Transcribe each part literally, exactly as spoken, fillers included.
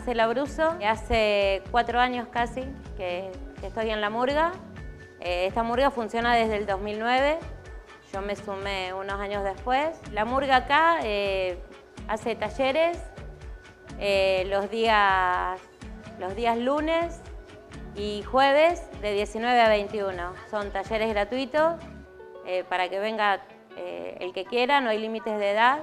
Marcela Bruso. Hace cuatro años casi que, que estoy en la murga. Eh, esta murga funciona desde el dos mil nueve. Yo me sumé unos años después. La murga acá eh, hace talleres eh, los, días, los días lunes y jueves de diecinueve a veintiuno. Son talleres gratuitos eh, para que venga eh, el que quiera, no hay límites de edad.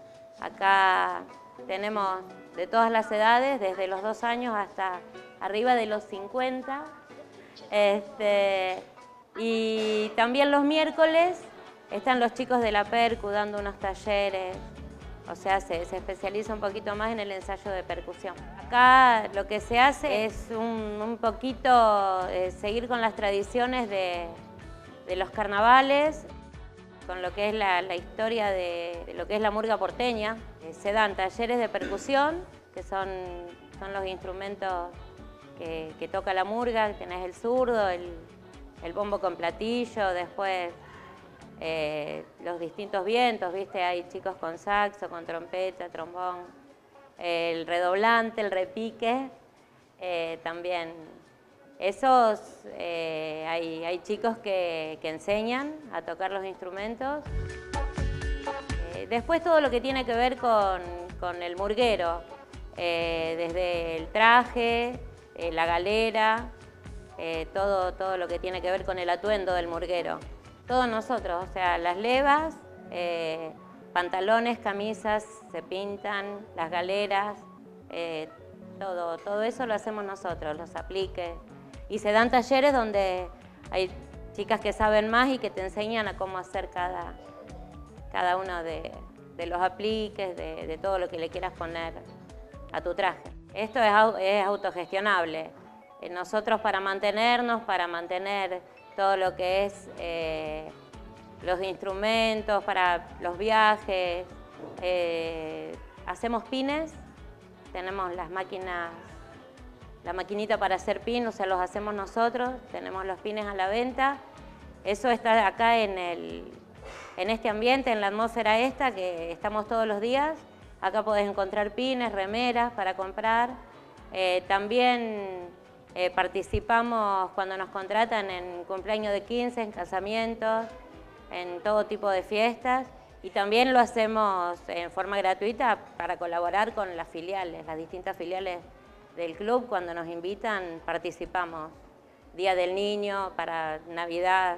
Acá tenemos de todas las edades, desde los dos años hasta arriba de los cincuenta. Este, y también los miércoles están los chicos de la percu dando unos talleres, o sea, se, se especializa un poquito más en el ensayo de percusión. Acá lo que se hace es un, un poquito eh, seguir con las tradiciones de, de los carnavales, con lo que es la, la historia de, de lo que es la murga porteña. Eh, se dan talleres de percusión, que son, son los instrumentos que, que toca la murga. Tenés el zurdo, el, el bombo con platillo, después eh, los distintos vientos, ¿viste? Hay chicos con saxo, con trompeta, trombón, el redoblante, el repique, eh, también. Esos, eh, hay, hay chicos que, que enseñan a tocar los instrumentos. Eh, después todo lo que tiene que ver con, con el murguero, eh, desde el traje, eh, la galera, eh, todo, todo lo que tiene que ver con el atuendo del murguero. Todos nosotros, o sea, las levas, eh, pantalones, camisas, se pintan, las galeras, eh, todo, todo eso lo hacemos nosotros, los apliques. Y se dan talleres donde hay chicas que saben más y que te enseñan a cómo hacer cada, cada uno de, de los apliques, de, de todo lo que le quieras poner a tu traje. Esto es, es autogestionable. Nosotros para mantenernos, para mantener todo lo que es eh, los instrumentos, para los viajes, eh, hacemos pines, tenemos las máquinas, la maquinita para hacer pin, o sea, los hacemos nosotros, tenemos los pines a la venta. Eso está acá en, el, en este ambiente, en la atmósfera esta, que estamos todos los días. Acá podés encontrar pines, remeras para comprar. Eh, también eh, participamos cuando nos contratan en cumpleaños de quince, en casamientos, en todo tipo de fiestas. Y también lo hacemos en forma gratuita para colaborar con las filiales, las distintas filiales del club. Cuando nos invitan, participamos. Día del Niño, para Navidad.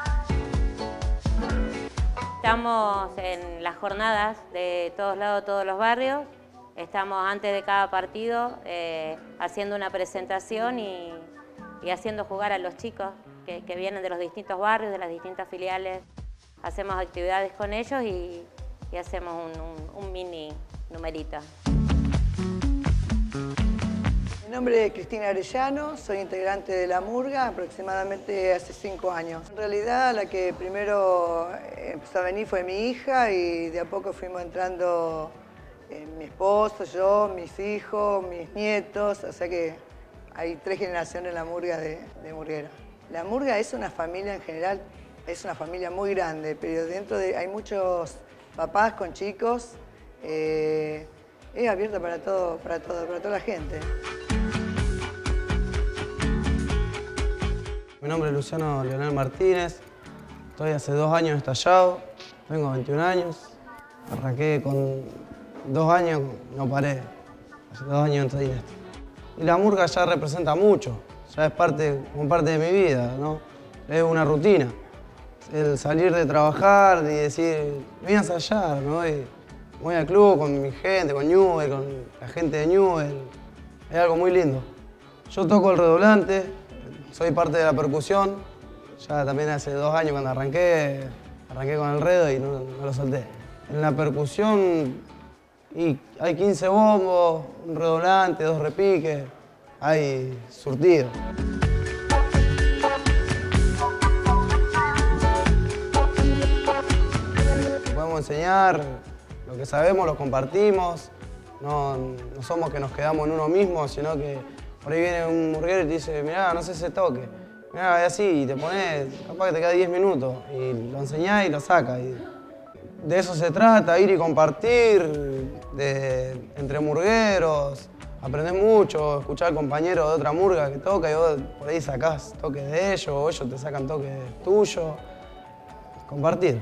Estamos en las jornadas de todos lados, todos los barrios. Estamos antes de cada partido eh, haciendo una presentación y, y haciendo jugar a los chicos que, que vienen de los distintos barrios, de las distintas filiales. Hacemos actividades con ellos y, y hacemos un, un, un mini numerito. Mi nombre es Cristina Arellano, soy integrante de la murga aproximadamente hace cinco años. En realidad la que primero empezó a venir fue mi hija y de a poco fuimos entrando eh, mi esposo, yo, mis hijos, mis nietos, o sea que hay tres generaciones en la murga de, de murgueros. La murga es una familia en general, es una familia muy grande, pero dentro de hay muchos papás con chicos, eh, es abierta para todo, para todo, para toda la gente. Mi nombre es Luciano Leonel Martínez, estoy hace dos años estallado, tengo veintiún años, arranqué con dos años, no paré, hace dos años entré en esto. Y la murga ya representa mucho, ya es parte, como parte de mi vida, ¿no? Es una rutina, el salir de trabajar y decir, voy a ensayar, me voy, voy al club con mi gente, con Newell, con la gente de Newell, es algo muy lindo. Yo toco el redoblante, soy parte de la percusión, ya también hace dos años cuando arranqué, arranqué con el redo y no, no lo solté. En la percusión y hay quince bombos, un redoblante, dos repiques, hay surtido. Podemos enseñar, lo que sabemos lo compartimos, no, no somos que nos quedamos en uno mismo, sino que por ahí viene un murguero y te dice, mirá, no sé ese toque. Mirá, es así, y te pones, capaz que te queda diez minutos, y lo enseñás y lo sacas. Y de eso se trata, ir y compartir de, entre murgueros, Aprendés mucho, escuchar al compañero de otra murga que toca y vos por ahí sacás toques de ellos o ellos te sacan toques tuyos. Compartir.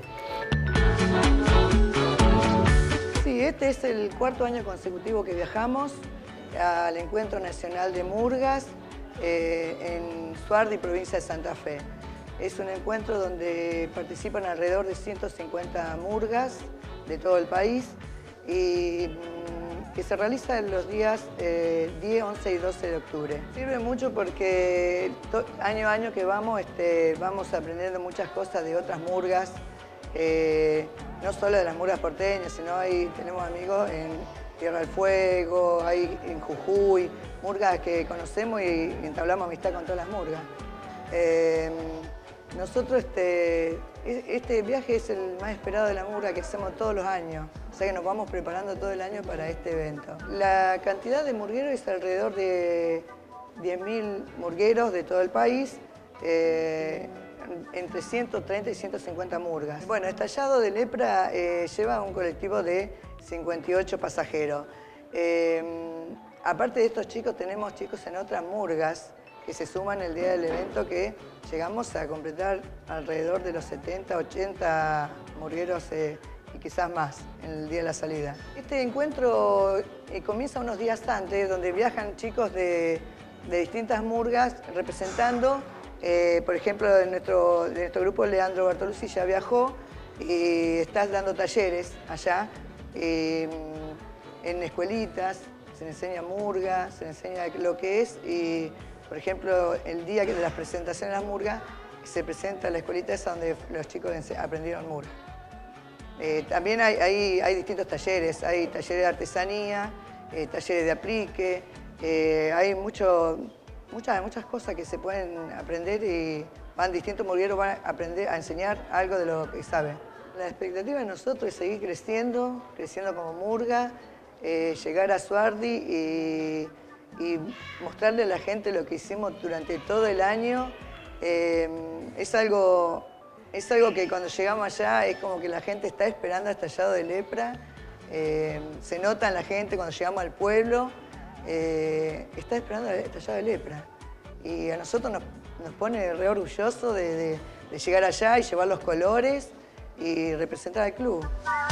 Sí, este es el cuarto año consecutivo que viajamos al Encuentro Nacional de Murgas eh, en Suardi, provincia de Santa Fe. Es un encuentro donde participan alrededor de ciento cincuenta murgas de todo el país y mmm, que se realiza en los días eh, diez, once y doce de octubre. Sirve mucho porque año a año que vamos, este, vamos aprendiendo muchas cosas de otras murgas, eh, no solo de las murgas porteñas, sino ahí tenemos amigos en Tierra del Fuego, hay en Jujuy, murgas que conocemos y entablamos amistad con todas las murgas. Eh, nosotros, este, este viaje es el más esperado de la murga que hacemos todos los años, o sea que nos vamos preparando todo el año para este evento. La cantidad de murgueros es alrededor de diez mil murgueros de todo el país, eh, entre ciento treinta y ciento cincuenta murgas. Bueno, Estallado de Lepra eh, lleva un colectivo de cincuenta y ocho pasajeros. Eh, aparte de estos chicos, tenemos chicos en otras murgas que se suman el día del evento, que llegamos a completar alrededor de los setenta, ochenta murgueros eh, y quizás más en el día de la salida. Este encuentro eh, comienza unos días antes, donde viajan chicos de, de distintas murgas representando. Eh, por ejemplo, de nuestro, de nuestro grupo, Leandro Bartoluzzi ya viajó y está dando talleres allá eh, en escuelitas, se le enseña murga, se le enseña lo que es y, por ejemplo, el día de las presentaciones de las murgas se presenta la escuelita esa donde los chicos aprendieron murga. Eh, también hay, hay, hay distintos talleres, hay talleres de artesanía, eh, talleres de aplique, eh, hay mucho... Muchas, muchas cosas que se pueden aprender y van distintos murgueros van a aprender a enseñar algo de lo que saben. La expectativa de nosotros es seguir creciendo, creciendo como murga, eh, llegar a Suardi y, y mostrarle a la gente lo que hicimos durante todo el año. Eh, es, algo, es algo que cuando llegamos allá es como que la gente está esperando el Estallado de Lepra. Eh, se nota en la gente cuando llegamos al pueblo. Eh, está esperando el Estallado de Lepra y a nosotros nos, nos pone re orgullosos de, de, de llegar allá y llevar los colores y representar al club.